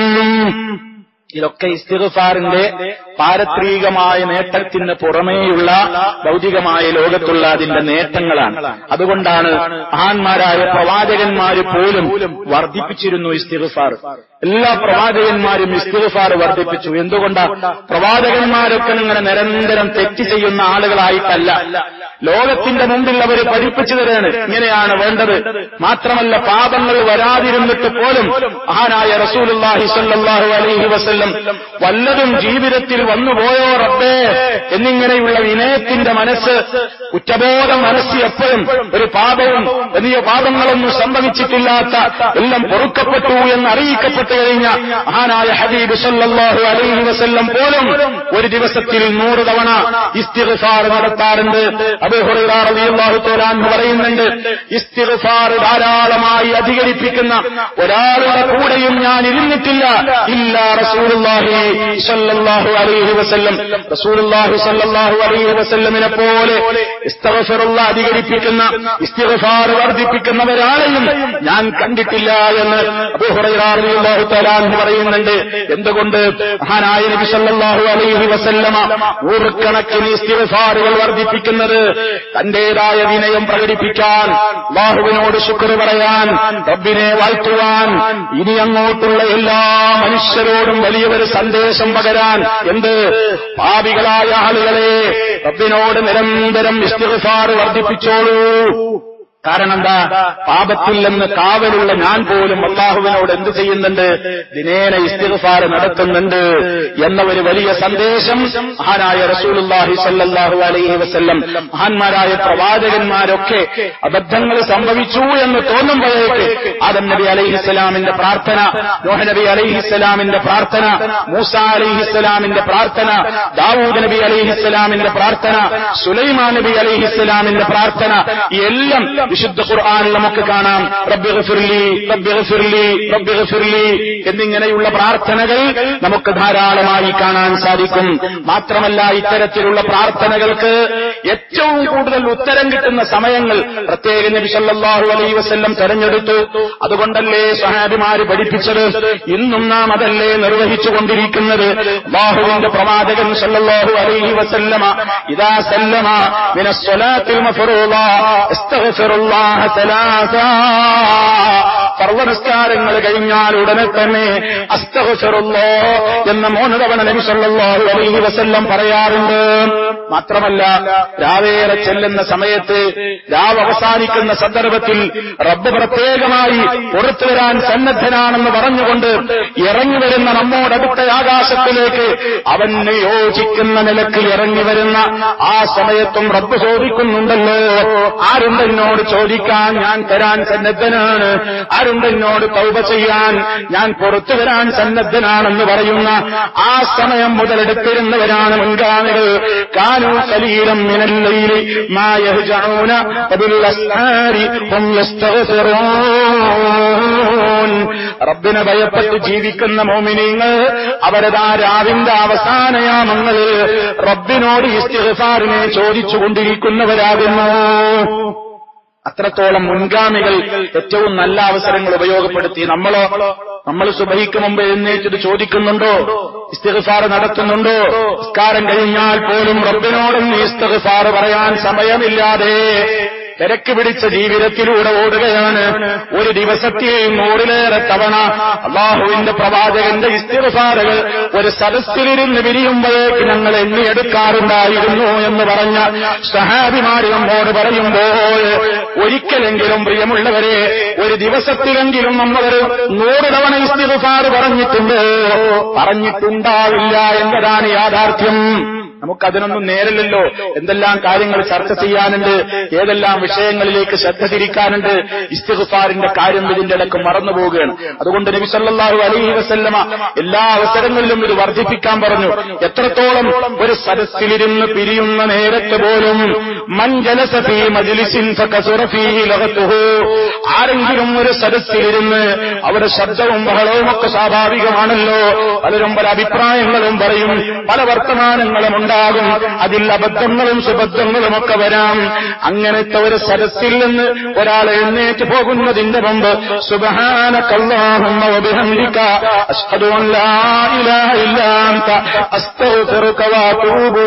ഇതൊക്കെ ഇസ്തിഗ്ഫാറിന്റെ പാരത്രികമായ നേട്ടത്തിന് പുറമേയുള്ള ഭൗതികമായ ലോകത്തുള്ള അതിന്റെ നേട്ടങ്ങളാണ്. അതുകൊണ്ടാണ് മഹാന്മാരായ പ്രവാചകന്മാര് പോലും വർദ്ധിപ്പിച്ചിരുന്നു ഇസ്തിഗ്ഫാർ. എല്ലാ പ്രവാചകന്മാരും ഇസ്തിഗ്ഫാർ വർദ്ധിപ്പിച്ചു. എന്തുകൊണ്ടാ? പ്രവാചകന്മാരൊക്കെ ഇങ്ങനെ നിരന്തരം തെറ്റ് ചെയ്യുന്ന ആളുകളായിട്ടല്ല, ലോകത്തിന്റെ മുമ്പിൽ അവർ പഠിപ്പിച്ചു തരാണ് ഇങ്ങനെയാണ് വേണ്ടത്. മാത്രമല്ല പാപങ്ങൾ വരാതിരുന്നിട്ട് പോലും മഹാനായ റസൂലുള്ളാഹി സ്വല്ലല്ലാഹു അലൈഹി വസല്ലം വല്ലതും ജീവിതത്തിൽ വന്നുപോയോ റബ്ബേ എന്നിങ്ങനെയുള്ള വിനയത്തിന്റെ മനസ്സ്, കുറ്റബോധം മനസ്സ് എപ്പോഴും ഒരു പാപവും വലിയ പാപങ്ങളൊന്നും സംഭവിച്ചിട്ടില്ലാത്ത, എല്ലാം പൊറുക്കപ്പെട്ടു എന്ന് അറിയിക്കപ്പെട്ടു കഴിഞ്ഞ മഹാനായ ഹബീബ് സ്വല്ലല്ലാഹു അലൈഹി വസല്ലം പോലും ഒരു ദിവസത്തിൽ നൂറ് തവണ ഇസ്തിഗ്ഫാർ നടത്താറുണ്ട്. അബൂ ഹുറൈറ റളിയല്ലാഹു തആല അൻഹു പറയുന്നുണ്ട്, ഇസ്തിഗ്ഫാർ ധാരാളമായി അധികരിപ്പിക്കുന്ന ഒരാളുടെ കൂടെയും ഞാൻ ഇരുന്നിട്ടില്ല ഇല്ലാ റസൂലുള്ളാഹി സ്വല്ലല്ലാഹു അലൈഹി വസല്ലം. റസൂലുള്ളാഹി സ്വല്ലല്ലാഹു അലൈഹി വസല്ലമിനെ പോലെ ഇസ്തിഗ്ഫാറുല്ലാഹ് അധികരിപ്പിക്കുന്ന, ഇസ്തിഗ്ഫാർ വർദ്ധിപ്പിക്കുന്ന ഒരാളെയും ഞാൻ കണ്ടിട്ടില്ല എന്ന് അബൂ ഹുറൈറ റളിയല്ലാഹു തആല അൻഹു പറയുന്നുണ്ട്. എന്തുകൊണ്ട്? മഹാനായ നബി സ്വല്ലല്ലാഹു അലൈഹി വസല്ലമ നൂറുകണക്കിന് ഇസ്തിഗ്ഫാറുകൾ വർദ്ധിപ്പിക്കുന്നത് തന്റേതായ വിനയം പ്രകടിപ്പിക്കാൻ, അല്ലാഹുവിനോട് ശുക്ർ പറയാൻ, റബ്ബിനെ വാഴ്ത്തുവാൻ, ഇനി അങ്ങോട്ടുള്ള എല്ലാ മനുഷ്യരോടും വലിയൊരു സന്ദേശം പകരാൻ. എന്ത്? പാപികളായ ആളുകളെ റബ്ബിനോട് നിരന്തരം ഇസ്തിഗ്ഫാർ വർദ്ധിപ്പിച്ചോളൂ. കാരണം എന്താ? പാപത്തിൽ നിന്ന് കാവലുള്ള ഞാൻ പോലും അല്ലാഹുവിനോട് എന്ത് ചെയ്യുന്നുണ്ട്? ദിനേന ഇസ്തിഗ്ഫാർ നടത്തുന്നുണ്ട് എന്ന ഒരു വലിയ സന്ദേശം മഹാനായ റസൂലുള്ളാഹി സ്വല്ലല്ലാഹു അലൈഹി വസല്ലം, മഹാന്മാരായ പ്രവാചകന്മാരൊക്കെ അബദ്ധങ്ങൾ സംഭവിച്ചു എന്ന് തോന്നുമ്പോഴേക്ക് ആദം നബി അലൈഹിസ്സലാമിന്റെ പ്രാർത്ഥന, നോഹ് നബി അലൈഹിസ്സലാമിന്റെ പ്രാർത്ഥന, മൂസ അലൈഹിസ്സലാമിന്റെ പ്രാർത്ഥന, ദാവൂദ് നബി അലൈഹിസ്സലാമിന്റെ പ്രാർത്ഥന, സുലൈമാൻ നബി അലൈഹിസ്സലാമിന്റെ പ്രാർത്ഥന, എല്ലാം വിശുദ്ധ ഖുർആനിൽ നമുക്ക് കാണാം റബ്ബിഗ്ഫിർലി റബ്ബിഗ്ഫിർലി റബ്ബിഗ്ഫിർലി എന്നിങ്ങനെയുള്ള പ്രാർത്ഥനകൾ നമുക്ക് ധാരാളമായി കാണാൻ സാധിക്കും. മാത്രമല്ല ഇത്തരത്തിലുള്ള പ്രാർത്ഥനകൾക്ക് ഏറ്റവും കൂടുതൽ ഉത്തരം കിട്ടുന്ന സമയങ്ങൾ പ്രത്യേക നബി സല്ലല്ലാഹു അലൈഹി വസല്ലം തെരഞ്ഞെടുത്തു. അതുകൊണ്ടല്ലേ സ്വഹാബിമാര് പഠിപ്പിച്ചത്, ഇന്നും നാം അതല്ലേ നിർവഹിച്ചുകൊണ്ടിരിക്കുന്നത്. അല്ലാഹുവിന്റെ പ്രവാചകൻ സല്ലല്ലാഹു അലൈഹി വസല്ലമ ഇദാ സല്ലമ മിനസ് സ്വലാത്തിൽ മഫ്റൂള അസ്തഗ്ഫിറുല്ലാഹ സലാസ, സർവ്വനമസ്കാരങ്ങൾ കഴിഞ്ഞാൽ ഉടനെ തന്നെ അസ്തഗ്ഫിറുല്ലാഹ് എന്ന മൂന്ന് തവണ നബി സല്ലല്ലാഹു അലൈഹി വസല്ലം പറയാറുണ്ട്. മാത്രമല്ല രാവേറെ ചെല്ലുന്ന സമയത്ത്, രാവ് അവസാനിക്കുന്ന സന്ദർഭത്തിൽ റബ്ബ് പ്രത്യേകമായി പുറത്തു വരാൻ സന്നദ്ധനാണെന്ന് പറഞ്ഞുകൊണ്ട് ഇറങ്ങി വരുന്ന നമ്മോടടുത്ത ആകാശത്തിലേക്ക് അവന് യോജിക്കുന്ന നിലക്ക് ഇറങ്ങി വരുന്ന ആ സമയത്തും റബ്ബ് ചോദിക്കുന്നുണ്ടല്ലോ, ആരുണ്ടെന്നോട് ചോദിക്കാൻ ഞാൻ തരാൻ സന്നദ്ധനാണ്, ആരുണ്ടെന്നോട് തൗബ ചെയ്യാൻ ഞാൻ പുറത്തു വരാൻ സന്നദ്ധനാണെന്ന് പറയുന്ന ആ സമയം മുതലെടുത്തിരുന്നവരാണ് മുൻഗാമികൾ. കാനൂ ഖലീലൻ മിനൽ ലൈലി മാ യഹ്ജഊന വബിൽ അസ്ഹാരി ഹും യസ്തഗ്ഫിറൂൻ. റബ്ബിനെ ഭയപ്പെട്ട് ജീവിക്കുന്ന മുഅ്മിനീങ്ങൾ അവരതാ രാവിന്റെ അവസാനയാമങ്ങളിൽ റബ്ബിനോട് ഇസ്തിഗ്ഫാറിനെ ചോദിച്ചുകൊണ്ടിരിക്കുന്നവരാകുന്നു. അത്രത്തോളം മുൻഗാമികൾ ഏറ്റവും നല്ല അവസരങ്ങൾ ഉപയോഗപ്പെടുത്തി. നമ്മളോ നമ്മൾ സുബഹിക്ക് മുമ്പ് എഴുന്നേറ്റത് ചോദിക്കുന്നുണ്ടോ, ഇസ്തിഗ്ഫാർ നടത്തുന്നുണ്ടോ? നിസ്കാരം കഴിഞ്ഞാൽ പോലും റബ്ബിനോടൊന്ന് ഇസ്തിഗ്ഫാർ പറയാൻ സമയമില്ലാതെ തിരക്ക് പിടിച്ച ജീവിതത്തിലൂടെ ഓടുകയാണ്. ഒരു ദിവസത്തെയും നൂറിലേറെ തവണ അല്ലാഹുവിന്റെ പ്രവാചകന്റെ ഇസ്തിഗ്ഫാറുകൾ ഒരു സദസ്സിലിരുന്ന് വിരിയുമ്പോഴേക്ക് ഞങ്ങൾ എണ്ണിയെടുക്കാറുണ്ടായിരുന്നു എന്ന് പറഞ്ഞ സഹാബിമാര് നമ്മോട് പറയുമ്പോൾ, ഒരിക്കലെങ്കിലും പ്രിയമുള്ളവരെ ഒരു ദിവസത്തിലെങ്കിലും നമ്മളൊരു നൂറ് തവണ ഇസ്തിഗ്ഫാർ പറഞ്ഞിട്ടുണ്ടോ? പറഞ്ഞിട്ടുണ്ടാവില്ല എന്നതാണ് യാഥാർത്ഥ്യം. നമുക്കതിനൊന്നും നേരില്ലല്ലോ. എന്തെല്ലാം കാര്യങ്ങൾ ചർച്ച ചെയ്യാനുണ്ട്, ഏതെല്ലാം വിഷയങ്ങളിലേക്ക് ശ്രദ്ധ തിരിക്കാനുണ്ട്. ഇസ്തിഗ്ഫാറിന്റെ കാര്യം ഇതിന്റെ ഇടയ്ക്ക് മറന്നുപോവുകയാണ്. അതുകൊണ്ട് നബി സല്ലല്ലാഹു അലൈഹി വസല്ലമ എല്ലാ അവസരങ്ങളിലും ഇത് വർദ്ധിപ്പിക്കാൻ പറഞ്ഞു. എത്രത്തോളം ഒരു സദസ്സിലിരുന്ന് പിരിയുന്ന നേരത്ത് പോലും മൻ ജലസ ഫീ മജ്ലിസിൻ ഫകസുറ ഫീഹി ലഗതുഹു, ആരെങ്കിലും ഒരു സദസ്സിലിരുന്ന് അവിടെ ശബ്ദവും ബഹളവും ഒക്കെ സ്വാഭാവികമാണല്ലോ. പലരും പല അഭിപ്രായങ്ങളും പറയും, പല വർത്തമാനങ്ങളും ഉണ്ടാകും, അതിൽ അബദ്ധങ്ങളും സുബദ്ധങ്ങളും ഒക്കെ വരാം. അങ്ങനത്തെ ഒരു സദസ്സിൽ നിന്ന് ഒരാൾ എഴുന്നേറ്റ് പോകുന്നതിന്റെ മുമ്പ് സുബ്ഹാനകല്ലാഹുമ്മ വബിഹംദിക അശ്ഹദു അൻ ലാ ഇലാഹ ഇല്ലാ അൻത അസ്തഗ്ഫിറുക വഅതൂബു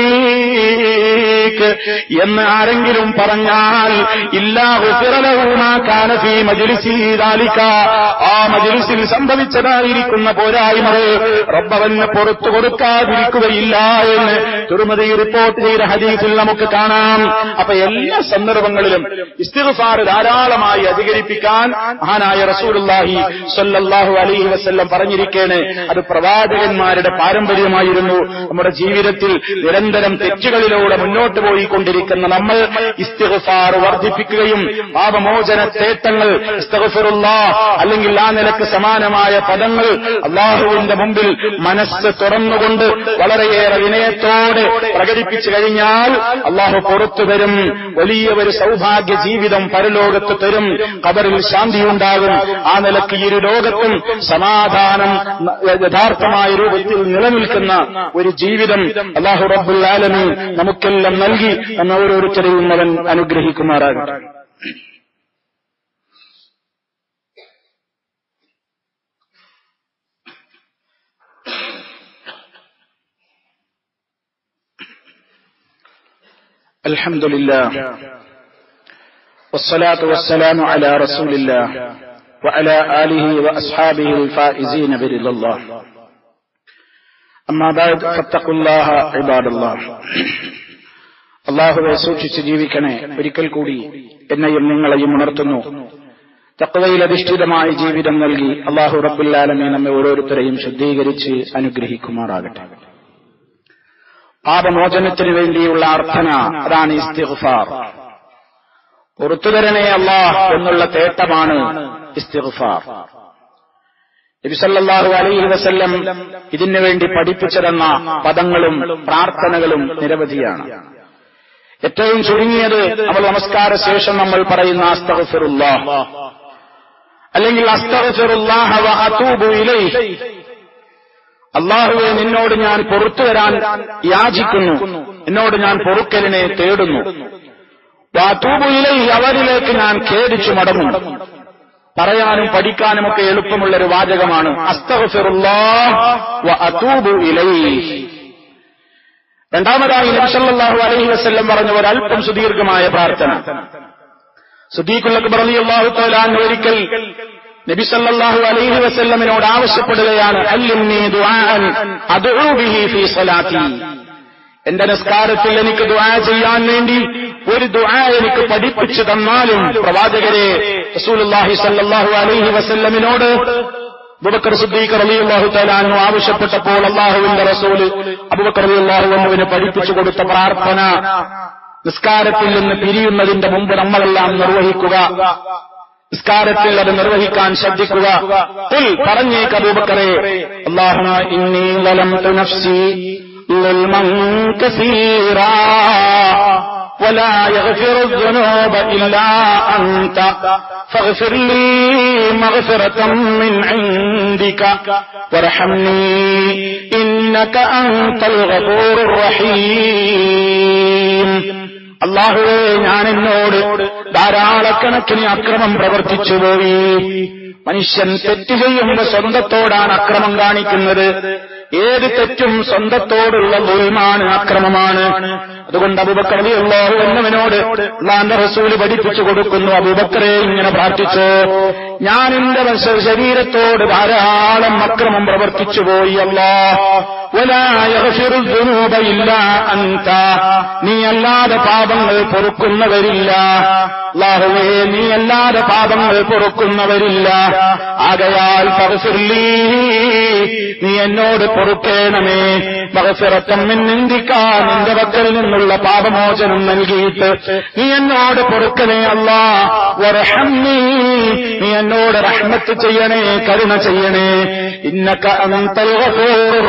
ഇലൈക എന്ന് ആരെങ്കിലും പറഞ്ഞാൽ ഇല്ലാ ഗുഫിറ ലഹു മാ കാന ഫീ മജ്ലിസി ദാലിക, ആ മജ്ലിസിൽ സംഭവിച്ചതായിരിക്കുന്ന പോരായ്മകൾ റബ്ബവന് പുറത്തു കൊടുക്കാതിരിക്കുകയില്ല എന്ന് തുർമുദി റിപ്പോർട്ട് ചെയ്ത ഹദീസിൽ നമുക്ക് കാണാം. അപ്പൊ എല്ലാ സന്ദർഭങ്ങളിലും ഇസ്തിഗ്ഫാർ ധാരാളമായി അധികരിപ്പിക്കാൻ മഹാനായ റസൂലുള്ളാഹി സ്വല്ലല്ലാഹു അലൈഹി വസല്ലം പറഞ്ഞിരിക്കേണ്. അത് പ്രവാചകന്മാരുടെ പാരമ്പര്യമായിരുന്നു. നമ്മുടെ ജീവിതത്തിൽ നിരന്തരം തെറ്റുകളിലൂടെ മുന്നോട്ട് പോയിക്കൊണ്ടിരിക്കുന്ന നമ്മൾ ഇസ്തിഗ്ഫാർ വർദ്ധിപ്പിക്കുകയും പാപമോചന തേട്ടങ്ങൾ അസ്തഗ്ഫിറുല്ലാഹ് അല്ലെങ്കിൽ ആ നിലക്ക് സമാനമായ പദങ്ങൾ അല്ലാഹുവിന്റെ മുമ്പിൽ മനസ്സ് തുറന്നുകൊണ്ട് വളരെയേറെ വിനയത്തോടെ പ്രകടിപ്പിച്ചു കഴിഞ്ഞാൽ അല്ലാഹു പുറത്തു തരും. വലിയ ഒരു സൗഭാഗ്യ ജീവിതം പരലോകത്ത് തരും. ഖബറിൽ ശാന്തിയുണ്ടാകും. ആ നിലക്ക് ഇരു ലോകത്തും സമാധാനം യഥാർത്ഥമായ രൂപത്തിൽ നിലനിൽക്കുന്ന ഒരു ജീവിതം അല്ലാഹു റബ്ബുൽ ആലമീൻ നമുക്കെല്ലാം നൽകി എന്ന ഓരോരുത്തരെയും അവൻ അനുഗ്രഹിക്കുമാറാകട്ടെ. الحمد لله والصلاة والسلام على رسول الله وعلى آله وأصحابه الفائزين برضا الله أما بعد فاتقوا الله عباد الله. അല്ലാഹുവേ സൂക്ഷിച്ച് ജീവിക്കണേ. ഒരിക്കൽ കൂടി എന്നെയും നിങ്ങളെയും ഉണർത്തുന്നു. തഖ്വയിൽ അധിഷ്ഠിതമായ ജീവിതം നൽകി അല്ലാഹു റബ്ബുൽ ആലമീൻ നമ്മെ ഓരോരുത്തരെയും ശുദ്ധീകരിച്ച് അനുഗ്രഹിക്കുമാറാകട്ടെ. പാപമോചനത്തിനു വേണ്ടിയുള്ള അർത്ഥന, അതാണ് ഇസ്തിഗ്ഫാർ. പുറത്തുതരണേ അല്ലാഹ് എന്നുള്ള തേട്ടമാണ് ഇസ്തിഗ്ഫാർ. നബി സല്ലല്ലാഹു അലൈഹി വസല്ലം ഇതിനു വേണ്ടി പഠിപ്പിച്ചു തന്ന പദങ്ങളും പ്രാർത്ഥനകളും നിരവധിയാണ്. ഏറ്റവും ചുരുങ്ങിയത് നമ്മൾ നമസ്കാര ശേഷം നമ്മൾ പറയുന്ന അസ്തഗ്ഫിറുല്ലാഹ് അല്ലെങ്കിൽ അസ്തഗ്ഫിറുല്ലാഹ വ അതൂബു ഇലൈഹി, അല്ലാഹുവേ നിന്നോട് ഞാൻ പൊറുത്തു വരാൻ യാചിക്കുന്നു, എന്നോട് ഞാൻ പൊറുക്കലിനെ തേടുന്നു. വ അതൂബു ഇലൈഹി, അവരിലേക്ക് ഞാൻ ഖേദിച്ചു മടങ്ങും. പറയാനും പഠിക്കാനുമൊക്കെ എളുപ്പമുള്ളൊരു വാചകമാണ് അസ്തഗ്ഫിറുല്ലാഹ് വ അതൂബു ഇലൈഹി. രണ്ടാമതായി നബി സല്ലല്ലാഹു അലൈഹി വസല്ലം പറഞ്ഞ ഒരൽപ്പം സുദീർഘമായ പ്രാർത്ഥന. സിദ്ദീഖുൽ അക്ബർ റളിയല്ലാഹു തആല അൻഹു ഒരിക്കൽ നബി സല്ലല്ലാഹു അലൈഹി വസല്ലമിനോട് ആവശ്യപ്പെടുകയാണ്, അല്ലിംനി ദുആഅൻ അദ്ഉ ബിഹി ഫീ സ്വലാത്തി, എന്റെ നിസ്കാരത്തിൽ എനിക്ക് ദുആ ചെയ്യാൻ വേണ്ടി ഒരു ദുആ എനിക്ക് പഠിപ്പിച്ചു തന്നാലും. പ്രവാചകരെ റസൂലുള്ളാഹി സല്ലല്ലാഹു അലൈഹി വസല്ലമിനോട് അബൂബക്കർ സിദ്ദീഖ് റളിയല്ലാഹു തആല അൻഹു ആവശ്യപ്പെട്ടപ്പോൾ അല്ലാഹുവിന്റെ റസൂൽ അബൂബക്കർ റളിയല്ലാഹു അൻഹുവിനെ പഠിപ്പിച്ചു കൊടുത്ത പ്രാർത്ഥന നിസ്കാരത്തിൽ നിന്ന് പിരിയുന്നതിന്റെ മുമ്പ് നമ്മളെല്ലാം നിർവഹിക്കുക, നിസ്കാരത്തിൽ അത് നിർവഹിക്കാൻ ശ്രദ്ധിക്കുക. ഖുൽ, പറഞ്ഞേക്ക് അബൂബക്കറേ, അല്ലാഹുമ്മ ഇന്നി ളലംതു നഫ്സി ളുൽമൻ കസീറാ ولا يغفر الذنوب إلا أنت فاغفر لي مغفرة من عندك وارحمني إنك أنت الغفور الرحيم. അല്ലാഹുവേ, ഞാൻ എന്നോട് ധാരാളക്കണക്കിന് അക്രമം പ്രവർത്തിച്ചു പോയി. മനുഷ്യൻ തെറ്റ് ചെയ്യുമ്പോൾ സ്വന്തത്തോടാണ് അക്രമം കാണിക്കുന്നത്. ഏത് തെറ്റും സ്വന്തത്തോടുള്ള ദുൽമാണ്, അക്രമമാണ്. അതുകൊണ്ട് അബൂബക്കർ റളിയല്ലാഹു അൻഹുവിനോട് അല്ലാഹുവിന്റെ റസൂൽ പഠിപ്പിച്ചു കൊടുക്കുന്നു, അബൂബക്കറെ ഇങ്ങനെ പ്രാർത്ഥിച്ചു, ഞാൻ എന്റെ ശരീരത്തോട് ധാരാളം അക്രമം പ്രവർത്തിച്ചു പോയി. അല്ലാഹ് വലാ യഗ്ഫിറു ദുനൂബ ഇല്ലാ അൻത, നീ അല്ലാതെ പാപങ്ങൾ പൊറുക്കുന്നവരില്ല. അല്ലാഹുവേ, നീ അല്ലാതെ പാപങ്ങൾ പൊറുക്കുന്നവരില്ല. ആകയാൽ ഫഗ്ഫിർലീ, നീ എന്നോട് പൊറുക്കേണമേ. മഗ്ഫിറത്തൻ മിൻ ഇൻദിക, നിന്റെ പക്കൽ നിന്നുള്ള പാപമോചനം നൽകിയിട്ട് നീ എന്നോട് പൊറുക്കണേ അല്ലാഹ്. വർഹംനീ, നീ എന്നോട് റഹ്മത്ത് ചെയ്യണേ, കരുണ ചെയ്യണേ. ഇന്നക അൻതൽ ഗഫൂറുർ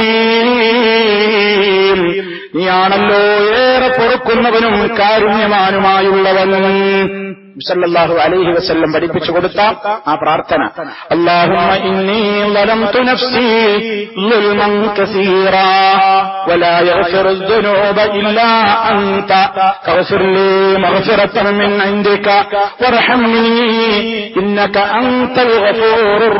റഹീം, നീയാണല്ലോ ഏറെ പൊറുക്കുന്നവനും കാരുണ്യവാനുമായുള്ളവൻ. സല്ലല്ലാഹു അലൈഹി വസല്ലം പഠിപ്പിച്ചു കൊടുത്ത ആ പ്രാർത്ഥന, അല്ലാഹുമ്മ ഇന്നി ളലംതു നഫ്സി ളുൽമൻ കസീറാ വലാ യഗ്ഫിറു ദുനൂബ ഇല്ലാ അൻത ഫഗ്ഫിർ ലീ മഗ്ഫിറത്തൻ മിൻ ഇൻദിക വർഹംനീ ഇന്നക അൻതൽ ഗഫൂറുർ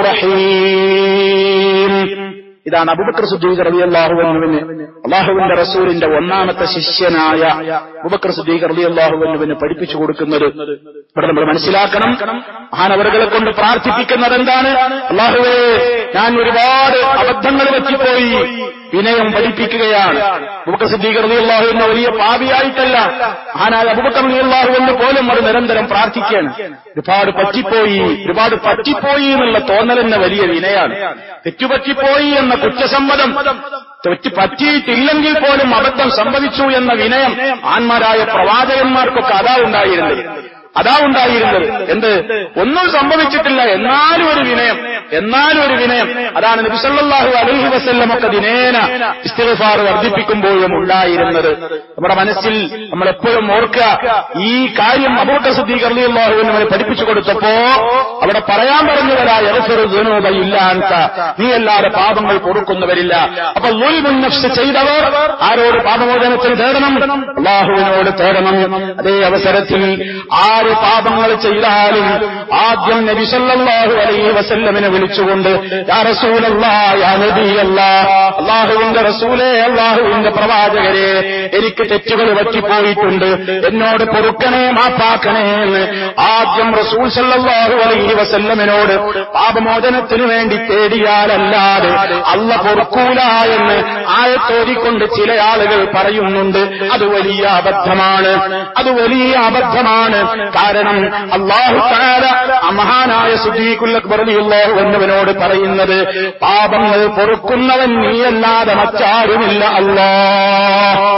റഹീം. ഇതാണ് അബൂബക്കർ സിദ്ദീഖ് റളിയല്ലാഹു അൻഹുവിന് അല്ലാഹുവിന്റെ റസൂലിന്റെ ഒന്നാമത്തെ ശിഷ്യനായ അബൂബക്കർ സിദ്ദീഖ് റളിയല്ലാഹു അൻഹുവിന് പഠിപ്പിച്ചു കൊടുക്കുന്നത്. ഇവിടെ നമ്മൾ മനസ്സിലാക്കണം, മഹാനവറുകളെ കൊണ്ട് പ്രാർത്ഥിപ്പിക്കുന്നത് എന്താണ്? അല്ലാഹുവേ, ഞാൻ ഒരുപാട് അബദ്ധങ്ങൾ പറ്റിപ്പോയി, വിനയം പഠിപ്പിക്കുകയാണ്. അബൂബക്കർ സിദ്ദീഖ് റളിയല്ലാഹു അൻഹു വലിയ പാപിയായിട്ടല്ല, മഹാനായ അബൂബക്കർ റളിയല്ലാഹു അൻഹു പോലും അത് നിരന്തരം പ്രാർത്ഥിക്കുകയാണ്. ഒരുപാട് പറ്റിപ്പോയി, ഒരുപാട് പറ്റിപ്പോയി എന്നുള്ള തോന്നൽ തന്നെ വലിയ വിനയാണ്. തെറ്റുപറ്റിപ്പോയി എന്ന കുറ്റസമ്മതം, തെറ്റ് പറ്റിയിട്ടില്ലെങ്കിൽ പോലും അബദ്ധം സംഭവിച്ചു എന്ന വിനയം ആന്മാരായ പ്രവാചകന്മാർക്കൊക്കെ അതാ ഉണ്ടായിരുന്നത്. അതാ ഉണ്ടായിരുന്നത് എന്ത്? ഒന്നും സംഭവിച്ചിട്ടില്ല, എന്നാലും ഒരു വിനയം, എന്നാലും ഒരു വിനയം. അതാണ് നബി സല്ലല്ലാഹു അലൈഹി വസല്ലം ഒക്കെ ദിനേന ഇസ്തിഗ്ഫാർ വർദ്ധിപ്പിക്കുമ്പോഴും ഉണ്ടായിരുന്നത്. നമ്മുടെ മനസ്സിൽ നമ്മൾ എപ്പോഴും ഓർക്കുക, ഈ കാര്യം അബൂബക്കർ സിദ്ദീഖ് റളിയല്ലാഹു അൻഹു പഠിപ്പിച്ചു കൊടുത്തപ്പോ അവിടെ പറയാൻ പറഞ്ഞവരാ യഗ്ഫിറു ദുനൂബ ഇല്ലാ അൻത, നീ അല്ലാതെ പാപങ്ങൾ പൊറുക്കുന്നവരില്ല. അപ്പൊ ളുൽമുൻ നഫ്സ് ചെയ്തവർ ആരോട് പാപമോചനത്തിന് തേടണം? അല്ലാഹുവിനോട് തേടണം. അതേ അവസരത്തിൽ ആര് പാപങ്ങൾ ചെയ്താലും ആദ്യം നബി സല്ലല്ലാഹു അലൈഹി വസല്ലമിനെ വിളിച്ചുകൊണ്ട് യാ റസൂലല്ലാഹ്, യാ നബിയല്ലാഹ്, അല്ലാഹുവിന്റെ റസൂലേ, അല്ലാഹുവിന്റെ പ്രവാചകരെ, എനിക്ക് തെറ്റുകൾ പറ്റിപ്പോയിട്ടുണ്ട്, എന്നോട് പൊറുക്കണേ, മാപ്പാക്കണേ എന്ന് ആദ്യം റസൂൽ സല്ലല്ലാഹു അലൈഹി വസല്ലമിനോട് പാപമോചനത്തിനു വേണ്ടി തേടിയാലല്ലാതെ അല്ല പൊറുക്കൂല എന്ന് ആയത്തോതിക്കൊണ്ട് ചില ആളുകൾ പറയുന്നുണ്ട്. അത് വലിയ അബദ്ധമാണ്, അത് വലിയ അബദ്ധമാണ്. കാരണം അല്ലാഹു തആല മഹാനായ സിദ്ദീഖുൽ അക്ബർ റളിയല്ലാഹു അൻഹുവിനോട് പറയുന്നത്, പാപങ്ങൾ പൊറുക്കുന്നവൻ നീയല്ലാതെ മറ്റാരുമില്ല അല്ലാഹ്.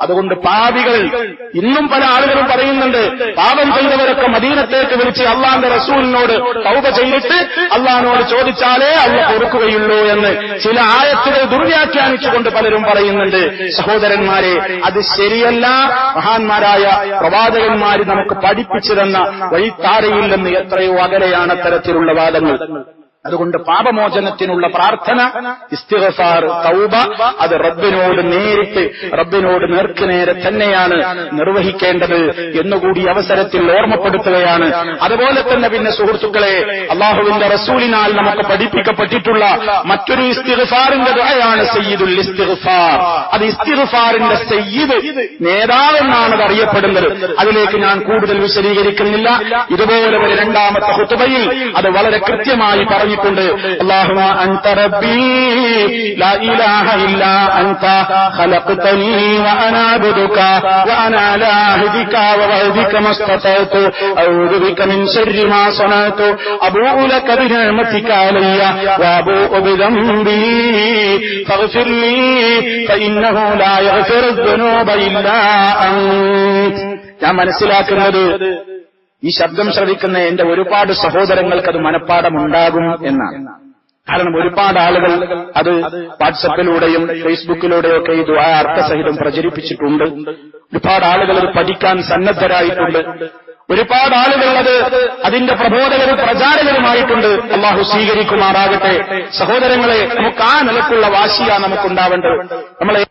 അതുകൊണ്ട് പാപികൾ ഇന്നും പല ആളുകളും പറയുന്നുണ്ട്, പാപം ചെയ്തവരൊക്കെ മദീനത്തേക്ക് വിളിച്ച് അള്ളാന്റെ റസൂലിനോട് തൗബ ചെയ്തിട്ട് അള്ളാഹിനോട് ചോദിച്ചാലേ അള്ളാഹ് പൊറുക്കുകയുള്ളൂ എന്ന് ചില ആയത്തുകൾ ദുർവ്യാഖ്യാനിച്ചുകൊണ്ട് പലരും പറയുന്നുണ്ട്. സഹോദരന്മാരെ, അത് ശരിയല്ല. മഹാന്മാരായ പ്രവാചകന്മാര് നമുക്ക് പഠിപ്പിച്ചു തന്ന വഴിത്താരയില്ലെന്ന് എത്രയോ അകലെയാണ് അത്തരത്തിലുള്ള വാദങ്ങൾ. അതുകൊണ്ട് പാപമോചനത്തിനുള്ള പ്രാർത്ഥന, ഇസ്തിഗ്ഫാർ, തൗബ, അത് റബ്ബിനോട് നേരിട്ട് റബ്ബിനോട് നേർക്കുനേരെ തന്നെയാണ് നിർവഹിക്കേണ്ടത് എന്നുകൂടി അവസരത്തിൽ ഓർമ്മപ്പെടുത്തുകയാണ്. അതുപോലെ തന്നെ പിന്നെ സുഹൃത്തുക്കളെ, അള്ളാഹുവിന്റെ റസൂലിനാൽ നമുക്ക് പഠിപ്പിക്കപ്പെട്ടിട്ടുള്ള മറ്റൊരു ഇസ്തിഗ്ഫാറിന്റെ ദുആയാണ് സയ്യിദുൽ ഇസ്തിഗ്ഫാർ. അത് ഇസ്തിഗ്ഫാറിന്റെ സയ്യിദ്, നേതാവെന്നാണ് അത് അറിയപ്പെടുന്നത്. അതിലേക്ക് ഞാൻ കൂടുതൽ വിശദീകരിക്കുന്നില്ല. ഇതുപോലെ ഒരു രണ്ടാമത്തെ ഖുതുബയിൽ അത് വളരെ കൃത്യമായി പറഞ്ഞു. اللهم أنت ربي لا إله إلا أنت خلقتني وأنا عبدك وأنا على عهدك ووعدك ما استطعت أعوذ بك من شر ما صنعت أبوء لك بنعمتك علي وأبوء بذنبي فاغفر لي فإنه لا يغفر الذنوب إلا أنت. ഞാൻ മനസ്സിലാക്കുന്നത്, ഈ ശബ്ദം ശ്രവിക്കുന്ന എന്റെ ഒരുപാട് സഹോദരങ്ങൾക്ക് അത് മനഃപ്പാഠമുണ്ടാകും എന്നാണ്. കാരണം ഒരുപാട് ആളുകൾ അത് വാട്സപ്പിലൂടെയും ഫേസ്ബുക്കിലൂടെയും ഒക്കെ ഈ ദുആ അർത്ഥസഹിതം പ്രചരിപ്പിച്ചിട്ടുണ്ട്. ഒരുപാട് ആളുകൾ അത് പഠിക്കാൻ സന്നദ്ധരായിട്ടുണ്ട്. ഒരുപാട് ആളുകൾ അത് അതിന്റെ പ്രബോധകരും പ്രചാരകരുമായിട്ടുണ്ട്. അള്ളാഹു സ്വീകരിക്കുമാറാകട്ടെ. സഹോദരങ്ങളെ, നമുക്ക് ആ നിലക്കുള്ള വാശിയാ നമുക്കുണ്ടാവേണ്ടത്. നമ്മളെ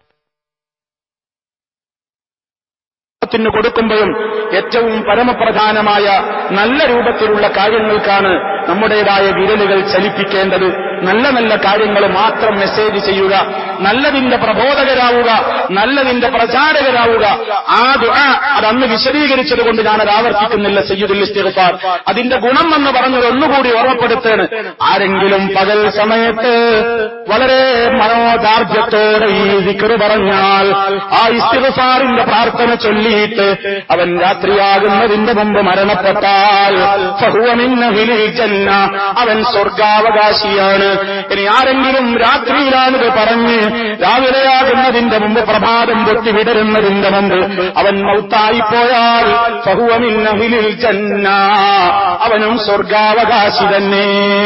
ത്തിന് കൊടുക്കുമ്പോഴും ഏറ്റവും പരമപ്രധാനമായ നല്ല രൂപത്തിലുള്ള കാര്യങ്ങൾക്കാണ് നമ്മുടേതായ വിരലുകൾ ചലിപ്പിക്കേണ്ടത്. നല്ല നല്ല കാര്യങ്ങൾ മാത്രം മെസ്സേജ് ചെയ്യുക, നല്ലതിന്റെ പ്രബോധകരാവുക, നല്ലതിന്റെ പ്രചാരകരാവുക. ആ ദുആ അതന്ന് വിശദീകരിച്ചത് കൊണ്ട് ഞാനത് ആവർത്തിക്കുന്നില്ല. സയ്യിദുൽ ഇസ്തിഗ്ഫാർ അതിന്റെ ഗുണം എന്ന് പറഞ്ഞത് ഒന്നുകൂടി ഓർമ്മപ്പെടുത്തേണ്. ആരെങ്കിലും പകൽ സമയത്ത് വളരെ മനോദാർഢ്യത്തോടെ ഈ ദിക്ർ പറഞ്ഞാൽ, ആ ഇസ്തിഗ്ഫാറിന്റെ പ്രാർത്ഥന ചൊല്ലിയിട്ട് അവൻ രാത്രിയാകുന്നതിന്റെ മുമ്പ് മരണപ്പെട്ടാൽ ഫഹുവ മിൻ അഹ്ലിൽ ജന്ന, അവൻ സ്വർഗാവകാശിയാണ്. ഇനി ആരെങ്കിലും രാത്രിയിലാണിത് പറഞ്ഞ് രാവിലെയാകുന്നതിന്റെ മുമ്പ്, പ്രഭാതം പൊട്ടി വിടരുന്നതിന്റെ മുമ്പ് അവൻ മൗത്തായിപ്പോയാൽ ഫഹുവ മിൻ അഹ്ലിൽ ജന്ന, അവനും സ്വർഗാവകാശി തന്നെ.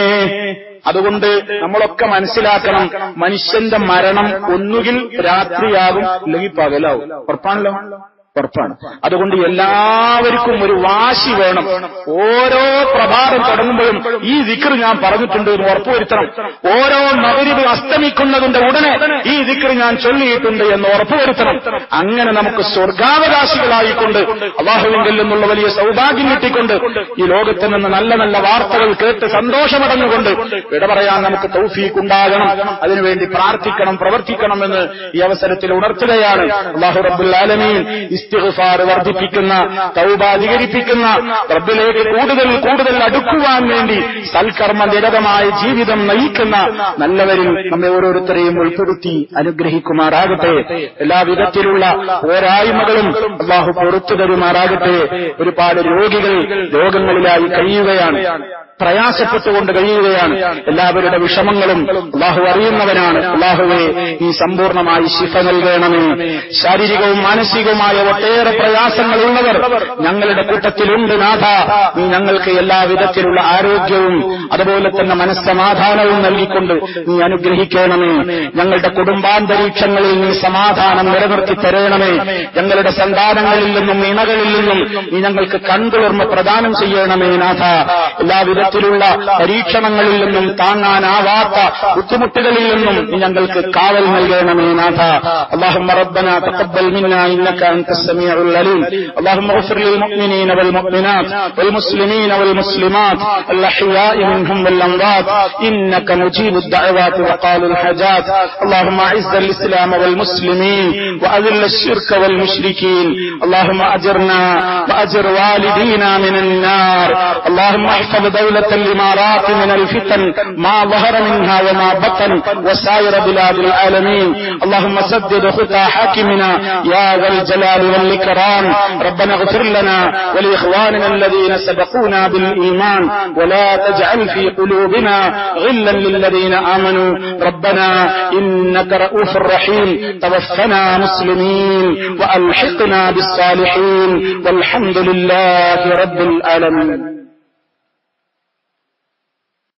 അതുകൊണ്ട് നമ്മളൊക്കെ മനസ്സിലാക്കണം, മനുഷ്യന്റെ മരണം ഒന്നുകിൽ രാത്രിയാകും അല്ലെങ്കിൽ പകലാവും. ഉറപ്പാണല്ലോ, ഉറപ്പാണ്. അതുകൊണ്ട് എല്ലാവർക്കും ഒരു വാശി വേണം. ഓരോ പ്രഭാതം തുടങ്ങുമ്പോഴും ഈ ദിക്ർ ഞാൻ പറഞ്ഞിട്ടുണ്ട് എന്ന് ഉറപ്പുവരുത്തണം. ഓരോ മഗ്‌രിബ് അസ്തമിക്കുന്നതിന്റെ ഉടനെ ഈ ദിക്ർ ഞാൻ ചൊല്ലിയിട്ടുണ്ട് എന്ന് ഉറപ്പുവരുത്തണം. അങ്ങനെ നമുക്ക് സ്വർഗാവകാശികളായിക്കൊണ്ട് അല്ലാഹുവിങ്കിൽ നിന്നുള്ള വലിയ സൗഭാഗ്യം കിട്ടിക്കൊണ്ട് ഈ ലോകത്തിൽ നിന്ന് നല്ല നല്ല വാർത്തകൾ കേട്ട് സന്തോഷമടഞ്ഞുകൊണ്ട് വിട പറയാൻ നമുക്ക് തൗഫീഖ് ഉണ്ടാകണം. അതിനുവേണ്ടി പ്രാർത്ഥിക്കണം, പ്രവർത്തിക്കണം എന്ന് ഈ അവസരത്തിൽ ഉണർത്തുകയാണ്. അല്ലാഹു റബ്ബുൽ ആലമീൻ ഇസ്തിഗ്ഫാർ വർദ്ധിപ്പിക്കുന്ന, തൗബ അധികരിപ്പിക്കുന്ന, റബ്ബിലേക്ക് കൂടുതൽ കൂടുതൽ അടുക്കുവാൻ വേണ്ടി സൽക്കർമ്മ നിരതമായ ജീവിതം നയിക്കുന്ന നല്ലവരിൽ നമ്മെ ഓരോരുത്തരെയും ഉൾപ്പെടുത്തി അനുഗ്രഹിക്കുമാറാകട്ടെ. എല്ലാവിധത്തിലുള്ള പോരായ്മകളും അല്ലാഹു പുറത്തു തരുമാറാകട്ടെ. ഒരുപാട് രോഗികൾ രോഗങ്ങളിലായി കഴിയുകയാണ്, പ്രയാസപ്പെട്ടുകൊണ്ട് കഴിയുകയാണ്. എല്ലാവരുടെ വിഷമങ്ങളും അല്ലാഹു അറിയുന്നവനാണ്. അല്ലാഹുവേ, നീ സമ്പൂർണമായി ശിഫ നൽകണമേ. ശാരീരികവും മാനസികവുമായ ഒട്ടേറെ പ്രയാസങ്ങളുള്ളവർ ഞങ്ങളുടെ കൂട്ടത്തിലുണ്ട് നാഥ. നീ ഞങ്ങൾക്ക് എല്ലാവിധത്തിലുള്ള ആരോഗ്യവും അതുപോലെ തന്നെ മനസ്സമാധാനവും നൽകിക്കൊണ്ട് നീ അനുഗ്രഹിക്കണമേ. ഞങ്ങളുടെ കുടുംബാന്തരീക്ഷങ്ങളിൽ നീ സമാധാനം നിലനിർത്തി തരണമേ. ഞങ്ങളുടെ സന്താനങ്ങളിൽ നിന്നും ഇണകളിൽ നിന്നും നീ ഞങ്ങൾക്ക് കൺകുളിർമ പ്രദാനം ചെയ്യണമേ നാഥ. എല്ലാവിധ ത്തിലുള്ള പരീക്ഷണങ്ങളിൽ നിന്നും താങ്ങാനാവാത്ത ബുദ്ധിമുട്ടുകളിൽ നിന്നും നീ ഞങ്ങൾക്ക് കാവൽ നൽകണമേ നാഥ. اللهم ربنا تقبل منا انك انت السميع العليم. اللهم اغفر للمؤمنين والمؤمنات والمسلمين والمسلمات الاحياء منهم والاموات انك مجيب الدعوات وقال الحاجات. اللهم اعز الاسلام والمسلمين واذل الشرك والمشركين. اللهم اجرنا واجر والدينا من النار. اللهم احفظ دولة دولة الإمارات من الفتن ما ظهر منها وما بطن وسائر بلاد العالمين. اللهم سدد خطى حاكمنا يا ذا الجلال والإكرام. ربنا اغفر لنا ولإخواننا الذين سبقونا بالإيمان ولا تجعل في قلوبنا غلا للذين آمنوا. ربنا إنك رؤوف رحيم. توفنا مسلمين وألحقنا بالصالحين والحمد لله رب العالمين.